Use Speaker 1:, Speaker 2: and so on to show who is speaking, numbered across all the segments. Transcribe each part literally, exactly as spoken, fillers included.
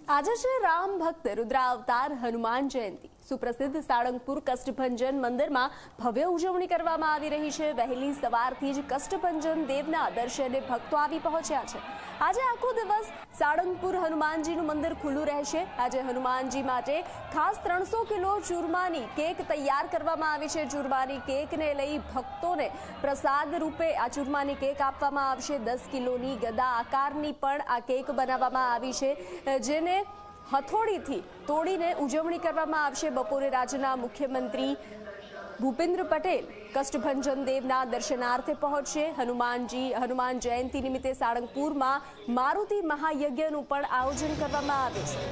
Speaker 1: આજે છે રામ ભક્ત રુદ્રાવતાર હનુમાન જયંતિ। સુપ્રસિદ્ધ સાળંગપુર કષ્ટભંજન મંદિરમાં ભવ્ય ઉજવણી કરવામાં આવી રહી છે। વહેલી સવારથી જ કષ્ટભંજન દેવના દર્શને ભક્તો આવી પહોંચ્યા છે। આજે આખો દિવસ સાળંગપુર હનુમાનજીનું મંદિર ખુલ્લું રહેશે। આજે હનુમાનજી માટે ખાસ ત્રણસો કિલો ચૂરમાની કેક તૈયાર કરવામાં આવી છે। ચૂરમાની કેકને લઈ ભક્તોને પ્રસાદ રૂપે આ ચૂરમાની કેક આપવામાં આવશે। દસ કિલોની ગદા આકારની પણ આ કેક બનાવવામાં આવી છે, જેને હથોડીથી તોડીને ઉજવણી કરવામાં આવશે। બપોરે રાજ્યના મુખ્યમંત્રી ભૂપેન્દ્ર પટેલ કષ્ટભંજન દેવના દર્શનાર્થે પહોંચશે। હનુમાનજી હનુમાન જયંતિ નિમિત્તે સાળંગપુરમાં મારુતિ મહાયજ્ઞનું પણ આયોજન કરવામાં આવે છે।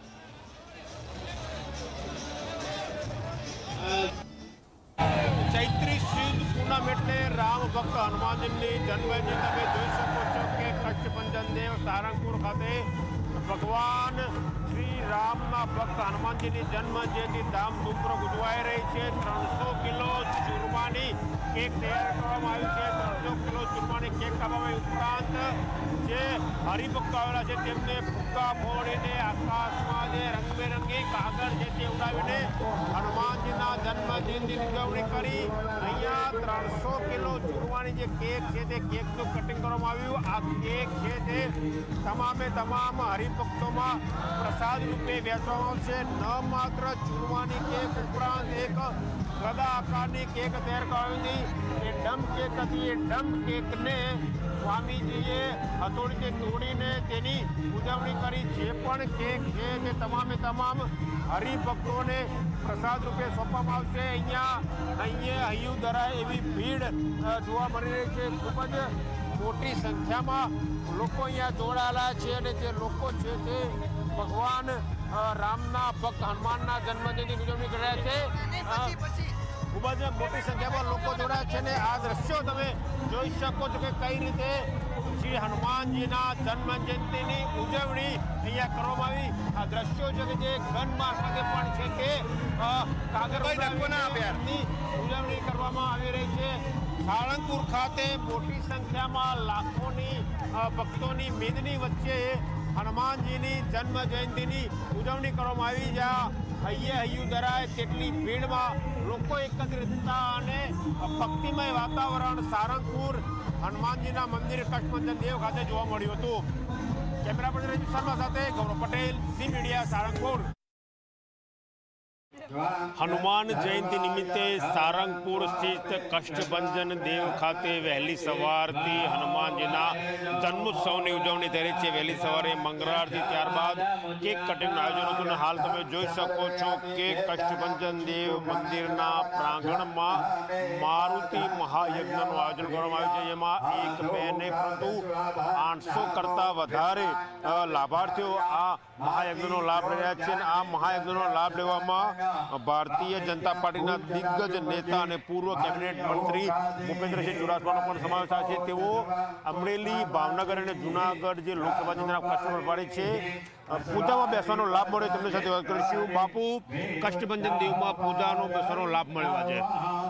Speaker 2: ચૈત્રી શુદ્ધ પૂનમ એટલે રામ ભક્ત હનુમાનજીની જન્મજયંતિ તમે જોઈ શકો છો કે કષ્ટભંજન દેવ સારંગપુર ખાતે ભગવાન શ્રી રામના ભક્ત હનુમાનજીની જન્મ જયંતિ ધામધૂમપૂર્વક ઉજવાઈ રહી છે। ત્રણસો કિલો ચૂરમાની કેક તૈયાર કરવામાં આવી છે। ત્રણસો કિલો ચૂરમાની કેક કાપવામાં ઉપરાંત જે હરિભક્તો આવેલા છે તેમને ફુગ્ગા ફોડીને આકાશમાં જે રંગબેરંગી કાગળ જે તે ઉડાવીને હનુમાનજીના જન્મ જયંતિની ઉજવણી કરી અહીંયા ત્રણસો કિલો ચૂરમાની જે કેક છે તે કેકનું કટિંગ કરવામાં આવ્યું। આ કેક છે તે તમામે તમામ હરિભક્તોમાં પ્રસાદ રૂપે વહેંચવામાં આવશે। ન માત્ર ચૂરમાની કેક ઉપરાંત એક ગદા આકારની કેક તૈયાર કરવામાં આવી। એ ડમ કેક હતી। એ ડમ કેકને સ્વામીજીએ હથોડીથી તોડીને તેની ઉજવણી કરી। જે પણ કેક છે તે તમામે તમામ હરિભક્તોને પ્રસાદ રૂપે સોંપવામાં આવશે। અહીંયા અહીંયા હૈયું ધરાય એવી ભીડ જોવા મળી રહી છે। ખૂબ જ મોટી સંખ્યામાં લોકો અહીંયા જોડાયેલા છે અને જે લોકો છે તે ભગવાન રામના ભક્ત હનુમાનના જન્મદિનની ઉજવણી કરી રહ્યા છે। ખૂબ જ મોટી સંખ્યામાં લોકો જોડાયા છે અને આ દ્રશ્યો તમે જોઈ શકો છો કે કઈ રીતે શ્રી હનુમાનજીના જન્મ જયંતિની ઉજવણી અહીંયા કરવામાં આવી। આ દ્રશ્યો છે કે જે ગન મારફતે પણ છે કે કાગળની ઉજવણી કરવામાં આવી રહી છે। સાળંગપુર ખાતે મોટી સંખ્યામાં લાખોની ભક્તોની મેદની વચ્ચે હનુમાનજીની જન્મ જયંતિની ઉજવણી કરવામાં આવી। જ્યાં હૈયે હૈયું ધરાય તેટલી ભીડમાં લોકો એકત્રિત થતા અને ભક્તિમય વાતાવરણ સારંગપુર હનુમાનજીના મંદિર કષ્ટભંજન દેવ ખાતે જોવા મળ્યું હતું। કેમેરા પર્સન રજત શર્મા સાથે ગૌરવ પટેલ, ઝી મીડિયા, સાળંગપુર। હનુમાન જયંતિ નિમિત્તે સારંગપુર સ્થિત કષ્ટભંજન દેવ ખાતે વહેલી સવારથી હનુમાનજીના જન્મોત્સવની ઉજવણી થઈ રહી છે। વહેલી સવારે મંગળારતી ત્યારબાદ કેક કટિંગનું આયોજન હતું અને હાલ તમે જોઈ શકો છો કે કષ્ટભંજન દેવ મંદિરના પ્રાંગણમાં મારુતિ મહાયજ્ઞનું આયોજન કરવામાં આવ્યું છે। જેમાં એક બે નહીં પરંતુ આઠસો કરતાં વધારે લાભાર્થીઓ આ મહાયજ્ઞનો લાભ લઈ રહ્યા છે અને આ મહાયજ્ઞનો લાભ લેવામાં ભારતીય જનતા પાર્ટીના દિગ્ગજ નેતા અને પૂર્વ કેબિનેટ મંત્રી ભૂપેન્દ્રસિંહ ચુડાસમાનો પણ સમાવેશ થાય છે। તેઓ અમરેલી, ભાવનગર અને જૂનાગઢ જે લોકસભા ચૂંટણીના કષ્ટભંજન પાડી છે પૂજામાં બેસવાનો લાભ મળ્યો તેમની સાથે વાત કરીશું। બાપુ, કષ્ટભંજન દેવમાં પૂજાનો બેસવાનો લાભ મળ્યો આજે?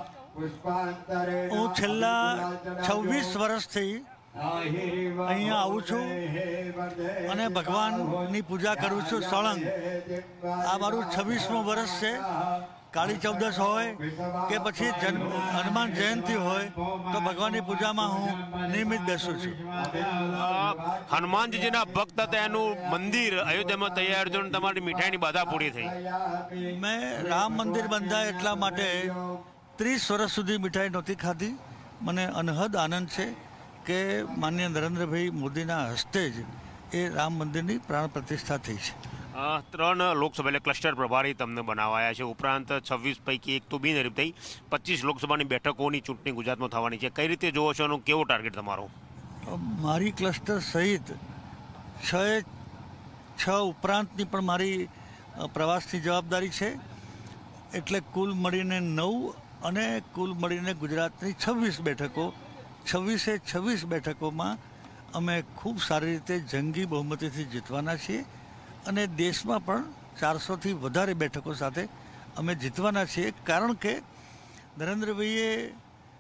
Speaker 3: હું છેલ્લા છવ્વીસ વર્ષથી અહીંયા આવું છું અને ભગવાનની પૂજા કરું છું। સળંગ આ મારું છવ્વીસમું વર્ષ છે। કાળી ચૌદશ હોય કે પછી જન્મ હનુમાન જયંતિ હોય તો ભગવાનની પૂજામાં હું નિયમિત બેસું છું।
Speaker 2: હનુમાનજીના ભક્ત હતા એનું મંદિર અયોધ્યામાં તૈયાર થયું, તમારી મીઠાઈની બાધા પૂરી થઈ।
Speaker 3: મેં રામ મંદિર બંધાય એટલા માટે ત્રીસ વર્ષ સુધી મીઠાઈ નહોતી ખાધી। મને અનહદ આનંદ છે કે માનનીય નરેન્દ્રભાઈ મોદીના હસ્તે જ એ રામ મંદિરની પ્રાણ પ્રતિષ્ઠા થઈ છે।
Speaker 2: ત્રણ લોકસભા એટલે ક્લસ્ટર પ્રભારી તમને બનાવાયા છે, ઉપરાંત છવ્વીસ પૈકી એક તો બિનહરીફ થઈ, પચીસ લોકસભાની બેઠકોની ચૂંટણી ગુજરાતમાં થવાની છે। કઈ રીતે જોવો છો એનો કેવો ટાર્ગેટ તમારો?
Speaker 3: મારી ક્લસ્ટર સહિત છ છ ઉપરાંતની પણ મારી પ્રવાસની જવાબદારી છે, એટલે કુલ મળીને નવ અને કુલ મળીને ગુજરાતની છવ્વીસ બેઠકો છવ્વીસે છવ્વીસ બેઠકોમાં અમે ખૂબ સારી રીતે જંગી બહુમતીથી જીતવાના છીએ અને દેશમાં પણ ચારસોથી વધારે બેઠકો સાથે અમે જીતવાના છીએ। કારણ કે નરેન્દ્રભાઈએ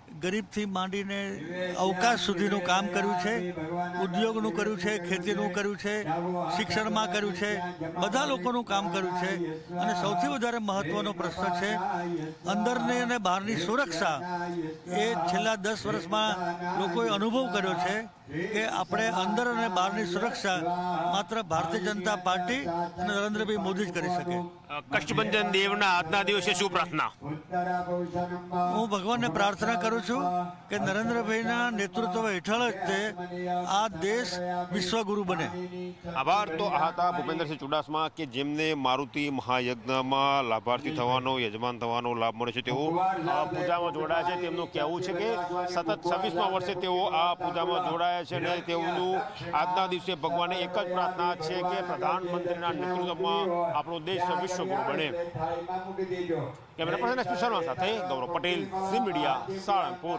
Speaker 3: ગરીબથી માંડીને અવકાશ સુધીનું કામ કર્યું છે, ઉદ્યોગનું કર્યું છે, ખેતીનું કર્યું છે, શિક્ષણમાં કર્યું છે, બધા લોકોનું કામ કર્યું છે. અને સૌથી વધારે મહત્વનો પ્રશ્ન છે અંદરની અને બહારની સુરક્ષા. એ છેલ્લા દસ વર્ષમાં લોકોએ અનુભવ કર્યો છે કે આપણે અંદર અને બહારની સુરક્ષા માત્ર ભારતીય જનતા પાર્ટી અને નરેન્દ્રભાઈ મોદી જ કરી શકે.
Speaker 2: કષ્ટભંજન દેવના આજના દિવસે શું પ્રાર્થના?
Speaker 3: હું ભગવાનને પ્રાર્થના કરું છું કે નરેન્દ્રભાઈના નેતૃત્વ હેઠળ જ તે આ દેશ વિશ્વગુરુ બને.
Speaker 2: આભાર. તો આ હતા ભૂપેન્દ્રસિંહ ચુડાસમા કે જેમને મારુતિ મહાયજ્ઞમાં લાભાર્થી થવાનો, યજમાન થવાનો લાભ મળે છે. તેઓ આ પૂજામાં જોડાયા છે. તેમનું કહેવું છે કે સતત છવ્વીસમા વર્ષે તેઓ આ પૂજામાં જોડાયા છે અને તેઓનું આજના દિવસે ભગવાને એક જ પ્રાર્થના છે કે પ્રધાનમંત્રીના નેતૃત્વમાં આપણો દેશ વિશ્વગુરુ બને. Camera person S P Sharma સાથે ગૌરવ પટેલ, ઝી મીડિયા, સાળંગપુર.